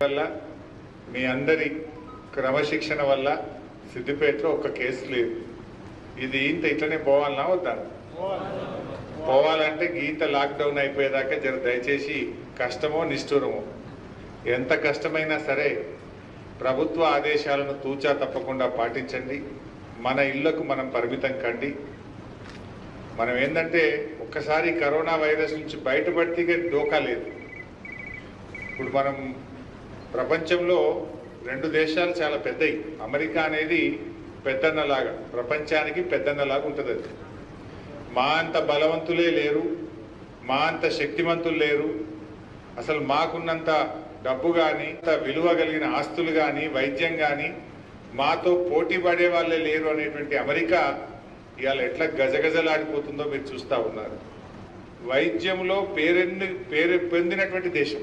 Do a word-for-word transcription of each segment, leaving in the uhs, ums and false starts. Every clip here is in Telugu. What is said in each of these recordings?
వల్ల మీ అందరి క్రమశిక్షణ వల్ల సిద్దిపేటలో ఒక్క కేసు లేదు. ఇది ఇంత ఇట్లనే పోవాలన్నా వద్దా? పోవాలంటే గీత లాక్డౌన్ అయిపోయేదాకా జర దయచేసి కష్టమో నిష్ఠూరమో ఎంత కష్టమైనా సరే ప్రభుత్వ ఆదేశాలను తూచా తప్పకుండా పాటించండి. మన ఇళ్లకు మనం పరిమితం కండి. మనం ఏంటంటే ఒక్కసారి కరోనా వైరస్ నుంచి బయటపడితే డోకా లేదు. ఇప్పుడు మనం ప్రపంచంలో రెండు దేశాలు చాలా పెద్దవి. అమెరికా అనేది పెద్దన్నలాగా, ప్రపంచానికి పెద్దన్నలాగా ఉంటుంది. అది మా అంత బలవంతులే లేరు, మా అంత శక్తివంతులు లేరు, అసలు మాకున్నంత డబ్బు కానీ అంత విలువ కలిగిన ఆస్తులు కానీ వైద్యం కానీ మాతో పోటీ పడే వాళ్ళే లేరు అనేటువంటి అమెరికా ఇవాళ ఎట్లా గజగజలాడిపోతుందో మీరు చూస్తూ ఉన్నారు. వైద్యంలో పేరెన్ని పేరు పొందినటువంటి దేశం,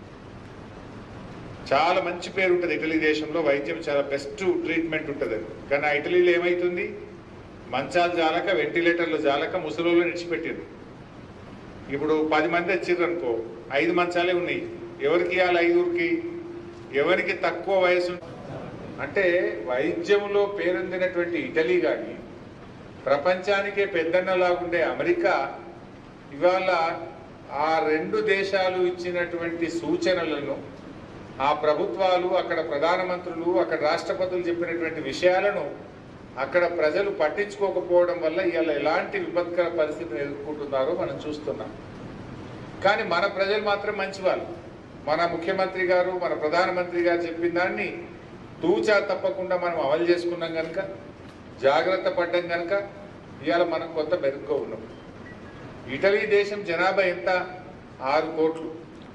చాలా మంచి పేరు ఉంటుంది ఇటలీ దేశంలో. వైద్యం చాలా బెస్ట్ ట్రీట్మెంట్ ఉంటుంది. కానీ ఆ ఇటలీలో ఏమవుతుంది? మంచాలు జాలక, వెంటిలేటర్లు జాలక ముసలోళ్ళు నిడిచిపెట్టారు. ఇప్పుడు పది మంది వచ్చిర్రు అనుకో, ఐదు మంచాలే ఉన్నాయి. ఎవరికి ఇవ్వాలి? ఐదుగురికి. ఎవరికి తక్కువ వయసు అంటే వైద్యంలో పేరొందినటువంటి ఇటలీ కానీ ప్రపంచానికే పెద్దన్నలాగుండే అమెరికా ఇవాళ ఆ రెండు దేశాలు ఇచ్చినటువంటి సూచనలను, ఆ ప్రభుత్వాలు, అక్కడ ప్రధానమంత్రులు, అక్కడ రాష్ట్రపతులు చెప్పినటువంటి విషయాలను అక్కడ ప్రజలు పట్టించుకోకపోవడం వల్ల ఇవాళ ఎలాంటి విపత్కర పరిస్థితిని ఎదుర్కొంటున్నారో మనం చూస్తున్నాం. కానీ మన ప్రజలు మాత్రం మంచివాళ్ళు. మన ముఖ్యమంత్రి గారు, మన ప్రధానమంత్రి గారు చెప్పిన దాన్ని తూచా తప్పకుండా మనం అమలు చేసుకున్నాం కనుక, జాగ్రత్త పడ్డం కనుక ఇవాళ మనం కొంత మెరుగ్గా ఉన్నాం. ఇటలీ దేశం జనాభా ఎంత? ఆరు కోట్లు.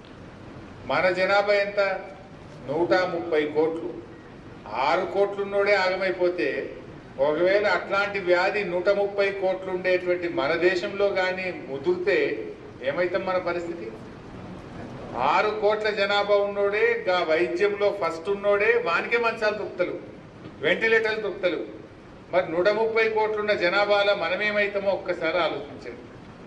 మన జనాభా ఎంత? నూట ముప్పై కోట్లు. ఆరు కోట్లున్నోడే ఆగమైపోతే ఒకవేళ అట్లాంటి వ్యాధి నూట ముప్పై కోట్లు ఉండేటువంటి మన దేశంలో కానీ ముదిరితే ఏమైతాం మన పరిస్థితి? ఆరు కోట్ల జనాభా ఉన్నోడే గా వైద్యంలో ఫస్ట్ ఉన్నోడే వానికే మంచాలు దొరుకుతలు, వెంటిలేటర్లు దొరుకుతలు. మరి నూట ముప్పై కోట్లున్న జనాభాలో మనమేమైతామో ఒక్కసారి ఆలోచించండి.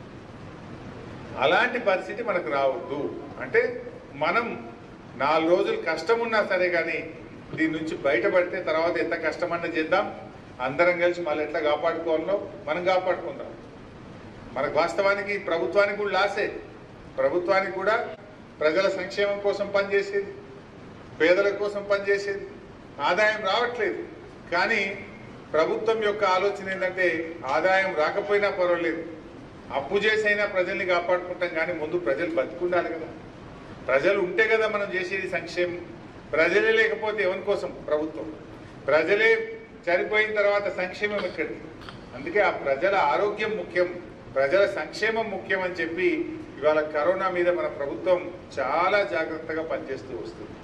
అలాంటి పరిస్థితి మనకు రావద్దు అంటే మనం నాలుగు రోజులు కష్టం ఉన్నా సరే కానీ దీని నుంచి బయటపడితే తర్వాత ఎంత కష్టమన్నా చేద్దాం. అందరం కలిసి మళ్ళీ ఎట్లా కాపాడుకోవాలో మనం కాపాడుకుందాం. మనకు వాస్తవానికి ప్రభుత్వానికి కూడా లాసే. ప్రభుత్వానికి కూడా ప్రజల సంక్షేమం కోసం పనిచేసేది, పేదల కోసం పనిచేసేది, ఆదాయం రావట్లేదు. కానీ ప్రభుత్వం యొక్క ఆలోచన ఏంటంటే ఆదాయం రాకపోయినా పర్వాలేదు, అప్పు చేసైనా ప్రజల్ని కాపాడుకుంటాం. కానీ ముందు ప్రజలు బతికుండాలి కదా. ప్రజలు ఉంటే కదా మనం చేసేది సంక్షేమం. ప్రజలే లేకపోతే ఎవరి కోసం ప్రభుత్వం? ప్రజలే చనిపోయిన తర్వాత సంక్షేమం ఎక్కడిది? అందుకే ఆ ప్రజల ఆరోగ్యం ముఖ్యం, ప్రజల సంక్షేమం ముఖ్యం అని చెప్పి ఇవాళ కరోనా మీద మన ప్రభుత్వం చాలా జాగ్రత్తగా పనిచేస్తూ వస్తుంది.